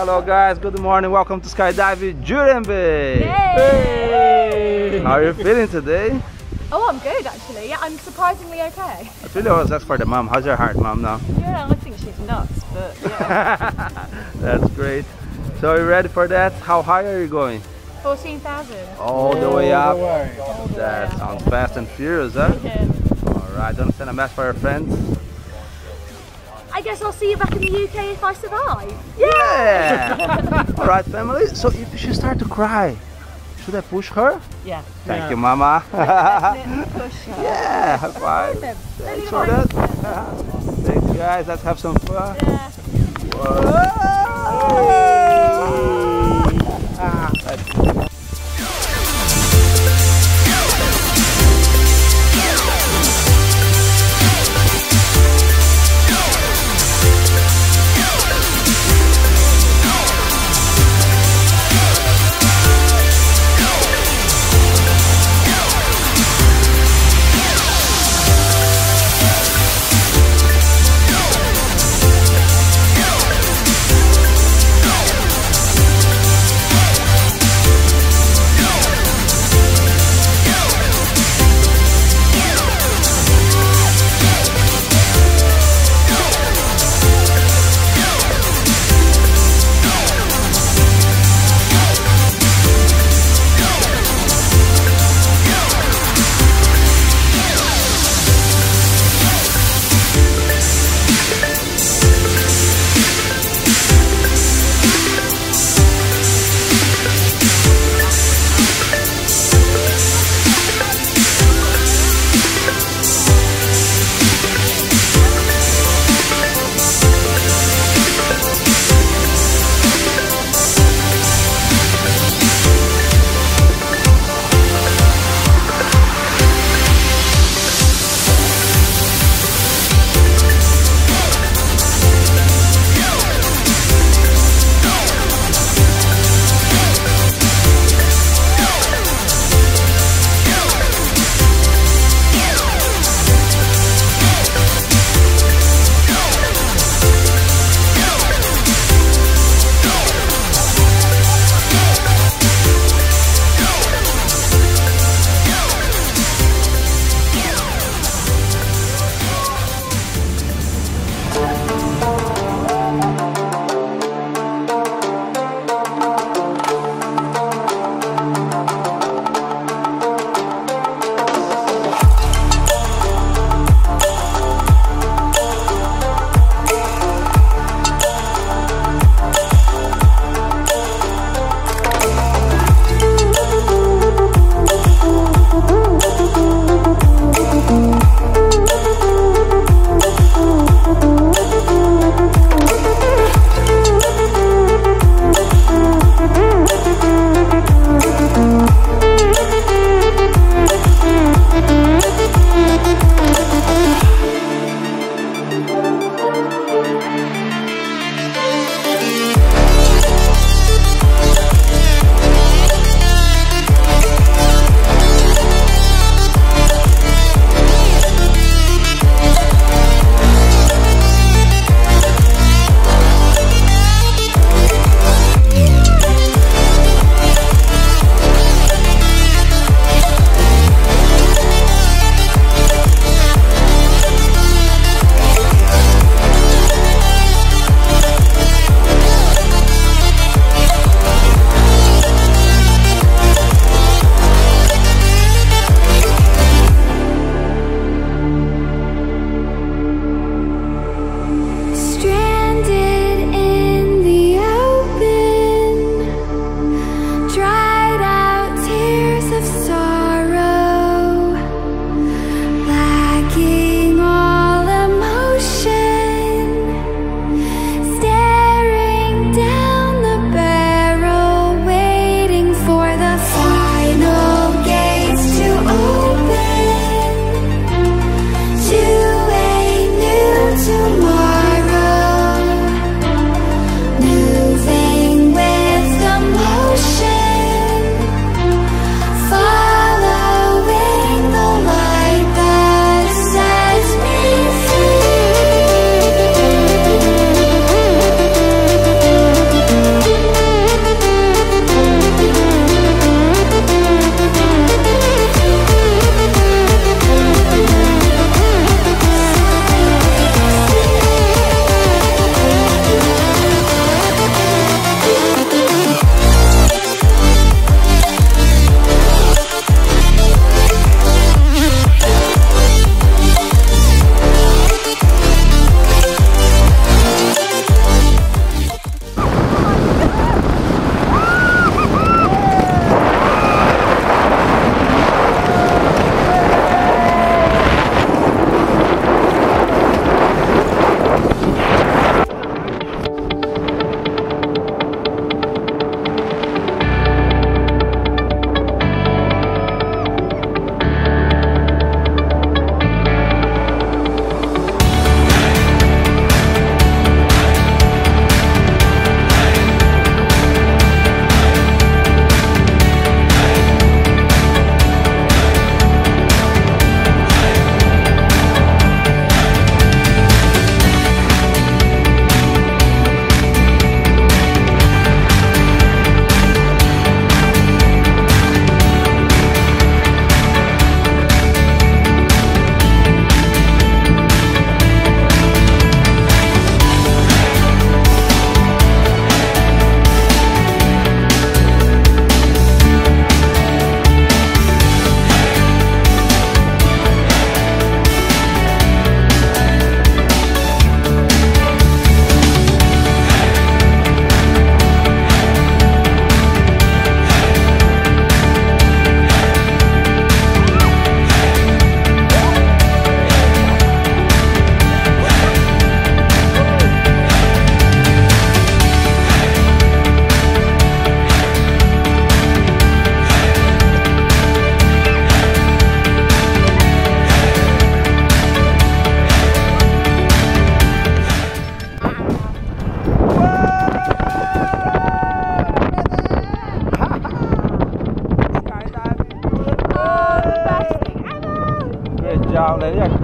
Hello guys, good morning, welcome to Skydive Jurien Bay. Yay! How are you feeling today? Oh, I'm good actually. Yeah, I'm surprisingly okay. I really always ask for the mom. How's your heart, mom, now? Yeah, I think she's nuts, but yeah. That's great. So are you ready for that? How high are you going? 14,000. All the way up? All the That way up. sounds fast and furious, huh? Yeah. Alright, don't send a message for your friends. I guess I'll see you back in the UK if I survive. Yeah! Alright, family, so if she start to cry, should I push her? Yeah. Thank you, mama. Definitely push her. Yeah, high five. Thanks for that. Thanks, guys. Let's have some fun. Yeah. Whoa! then, yeah,